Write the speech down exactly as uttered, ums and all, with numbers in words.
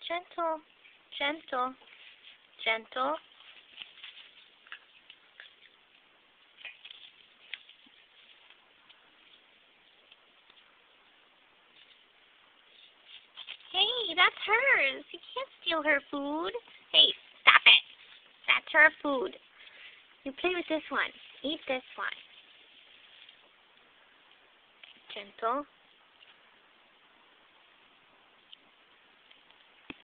Gentle, gentle, gentle. Hey, that's hers. You can't steal her food. Hey, stop it. That's her food. You play with this one. Eat this one. Gentle.